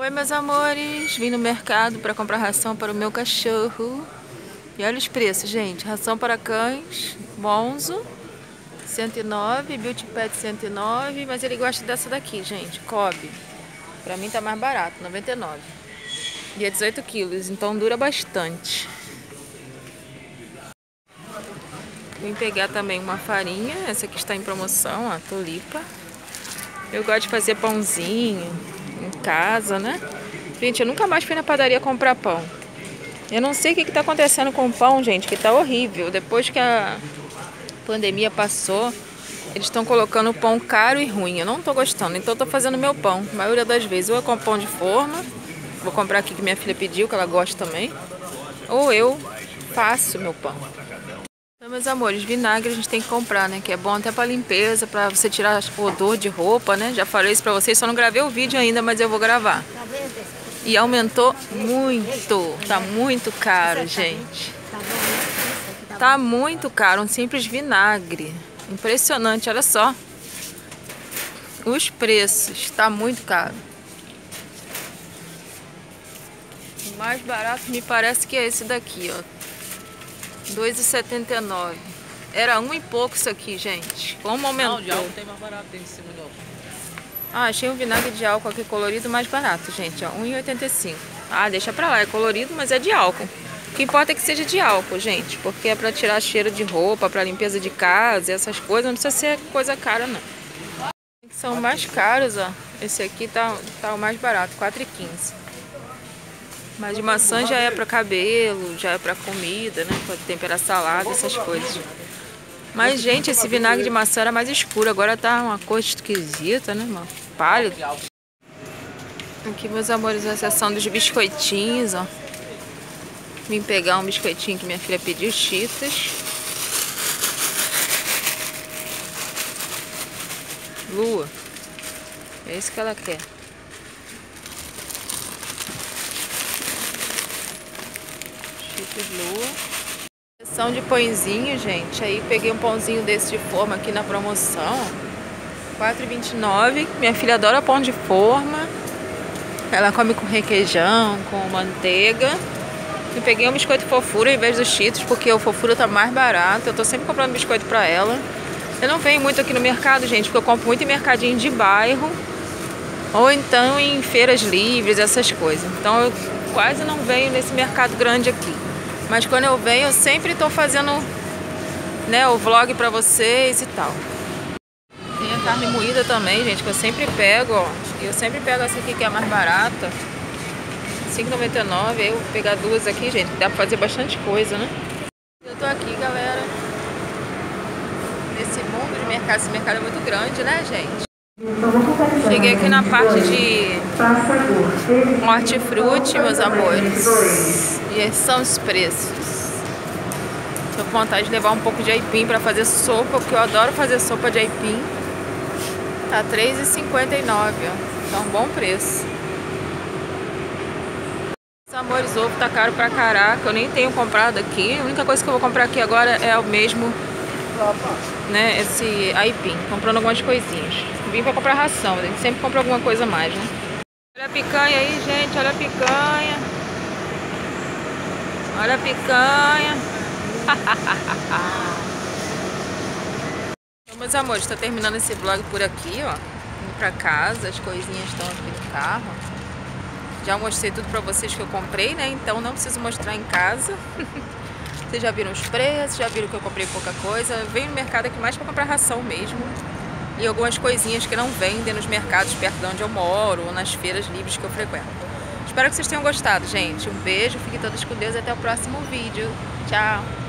Oi, meus amores, vim no mercado para comprar ração para o meu cachorro. E olha os preços, gente. Ração para cães, Monzo, 109, Beauty Pet 109, mas ele gosta dessa daqui, gente, Kobe. Pra mim tá mais barato, 99. E é 18 quilos, então dura bastante. Vim pegar também uma farinha, essa aqui está em promoção, a Tulipa. Eu gosto de fazer pãozinho em casa, né? Gente, eu nunca mais fui na padaria comprar pão. Eu não sei o que está acontecendo com o pão, gente, que tá horrível. Depois que a pandemia passou, eles estão colocando o pão caro e ruim. Eu não tô gostando, então eu tô fazendo meu pão. A maioria das vezes, ou eu compro pão de forma, vou comprar aqui que minha filha pediu, que ela gosta também, ou eu faço meu pão. Então, meus amores, vinagre a gente tem que comprar, né? Que é bom até pra limpeza, pra você tirar o odor de roupa, né? Já falei isso pra vocês, só não gravei o vídeo ainda, mas eu vou gravar. E aumentou muito, tá muito caro, gente. Tá muito caro, um simples vinagre. Impressionante, olha só. Os preços, tá muito caro. O mais barato me parece que é esse daqui, ó. R$2,79. Era um e pouco isso aqui, gente. Como aumentou? Não, de álcool tem mais barato, tem de cima de álcool. Ah, achei um vinagre de álcool aqui colorido mais barato, gente, ó, R$1,85. Ah, deixa pra lá, é colorido, mas é de álcool. O que importa é que seja de álcool, gente, porque é pra tirar cheiro de roupa, pra limpeza de casa, essas coisas, não precisa ser coisa cara, não. São mais caros, ó. Esse aqui tá o mais barato, R$4,15. Mas de maçã já é pra cabelo, já é pra comida, né, pra temperar salada, essas coisas. Mas, gente, esse vinagre de maçã era mais escuro, agora tá uma cor esquisita, né, mano? Pálido. Aqui, meus amores, a seção dos biscoitinhos, ó. Vim pegar um biscoitinho que minha filha pediu, Cheetos. Lua. É isso que ela quer. Cheetos Lua. Seção de pãezinho, gente. Aí peguei um pãozinho desse de forma aqui na promoção. R$4,29. Minha filha adora pão de forma. Ela come com requeijão, com manteiga. E peguei um biscoito fofura em vez dos Cheetos, porque o fofura tá mais barato. Eu tô sempre comprando biscoito pra ela. Eu não venho muito aqui no mercado, gente, porque eu compro muito em mercadinho de bairro. Ou então em feiras livres, essas coisas. Então eu quase não venho nesse mercado grande aqui. Mas quando eu venho, eu sempre tô fazendo, né, o vlog pra vocês e tal. Tem a carne moída também, gente, que eu sempre pego, ó. Eu sempre pego essa aqui que é a mais barata. R$5,99. Eu vou pegar duas aqui, gente, dá pra fazer bastante coisa, né? Eu tô aqui, galera, nesse mundo de mercado. Esse mercado é muito grande, né, gente? Cheguei aqui na parte de hortifruti, meus amores. E esses são os preços. Tô com vontade de levar um pouco de aipim pra fazer sopa, porque eu adoro fazer sopa de aipim. Tá R$3,59, ó. Tá um bom preço. Meus amores, ovo tá caro pra caraca. Eu nem tenho comprado aqui. A única coisa que eu vou comprar aqui agora é o mesmo, né, esse aipim. Comprando algumas coisinhas. Vim pra comprar ração, a gente sempre compra alguma coisa a mais, né? Olha a picanha aí, gente, olha a picanha. Olha a picanha. Então, meus amores, tá terminando esse vlog por aqui, ó. Indo pra casa, as coisinhas estão aqui no carro. Já mostrei tudo pra vocês que eu comprei, né? Então não preciso mostrar em casa. Vocês já viram os preços, já viram que eu comprei pouca coisa. Eu venho no mercado aqui mais pra comprar ração mesmo. E algumas coisinhas que não vendem nos mercados perto de onde eu moro ou nas feiras livres que eu frequento. Espero que vocês tenham gostado, gente. Um beijo, fiquem todos com Deus e até o próximo vídeo. Tchau!